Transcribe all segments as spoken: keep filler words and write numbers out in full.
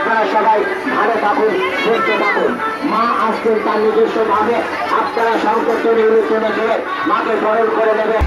আপনারা সবাই ভালো থাকুন, সুস্থ থাকুন। মা আসছেন তার নিজস্ব ভাবে, আপনারা সংকটে চলে চলে মাকে বরণ করে নেবেন।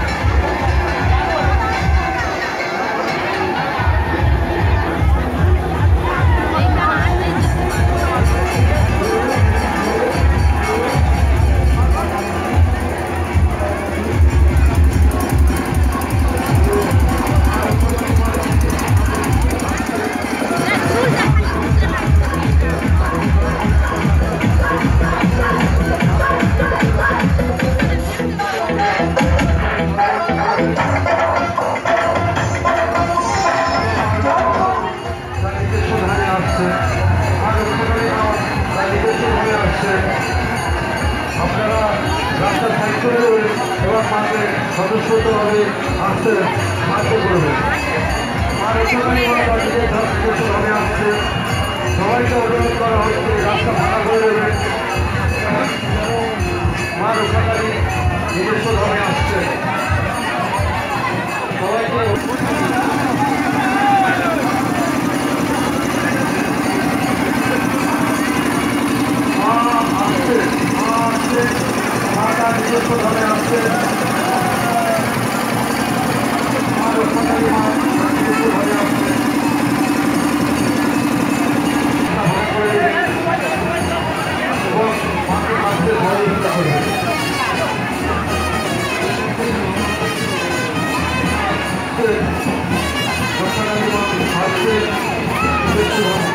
আপনারা রাস্তা সাইড করে দেবেন এবং মাকে সদস্যভাবে আসতে সাহায্য করবেন। আর ওখানে সদস্যভাবে আসছে, সবাইকে অনুরোধ করা হচ্ছে রাস্তা ভাড়া করে দেবেন। মা রক্ষাকারী নিজস্বভাবে আসছে, সবাইকে নিজস্বভাবে আসছে। মা রক্ষাকারী মা নিজস্বভাবে আসছে, এবং মাকে আসতে সহযোগিতা করবে। রক্ষাকারী মা আসছে নিজস্বভাবে।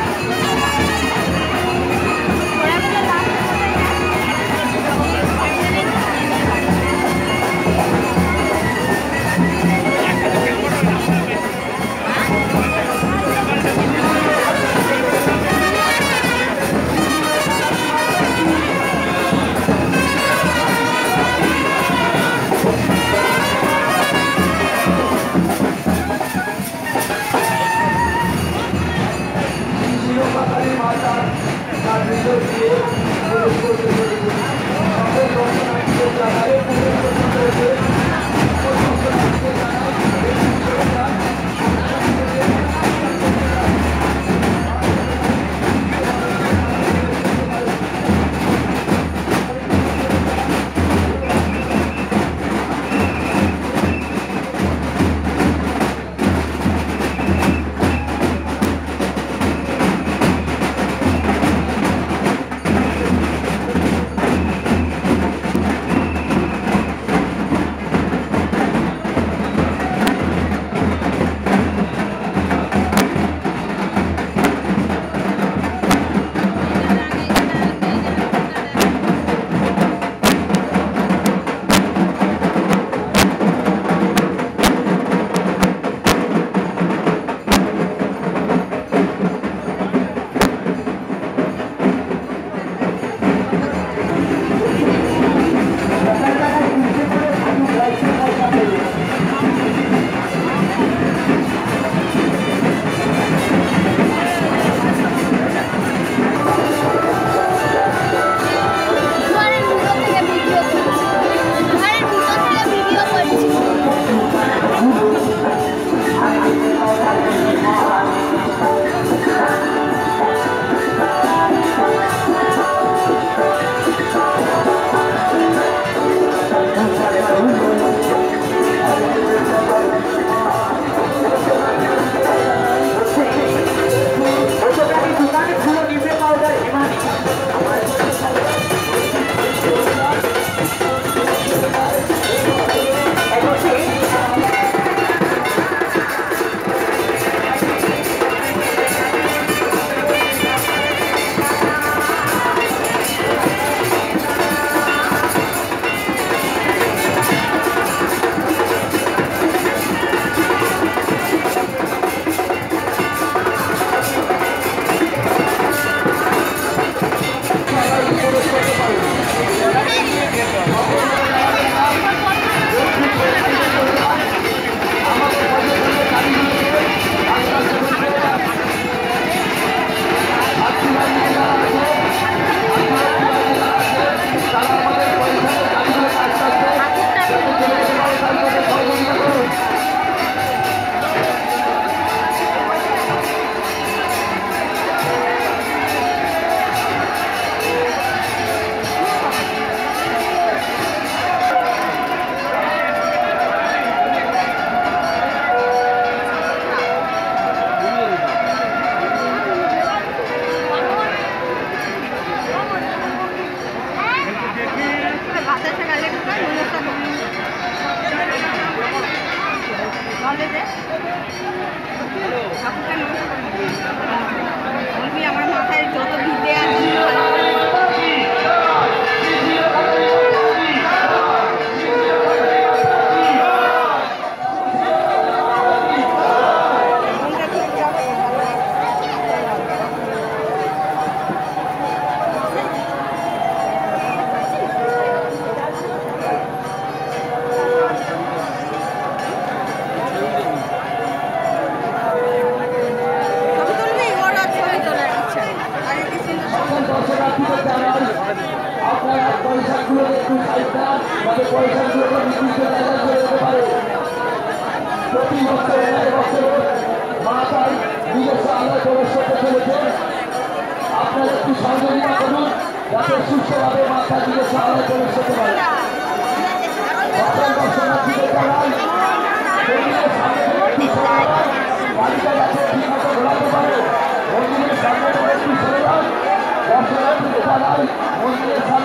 দেন যাতে পয়সাগুলো নির্দিষ্ট জায়গায় চলে যেতে পারে। প্রতি বছর এক বছর মা তাই নিজস্ব আলোয় প্রবেশ করতে চলেছে। আপনারা একটু সহযোগিতা করুন যাতে সুস্থভাবে মাথা নিজস্ব আলোয় প্রবেশ করতে পারে। সকল দর্শনার্থীদের জানাই মন্দিরের সামনে থেকে একটু সরে যান, গাড়িটা যাতে ঠিক মতো ঘোরাতে পারে। মন্দিরের সামনে থেকে একটু সরে যান, দর্শনার্থীদের জানাই মন্দিরের সামনে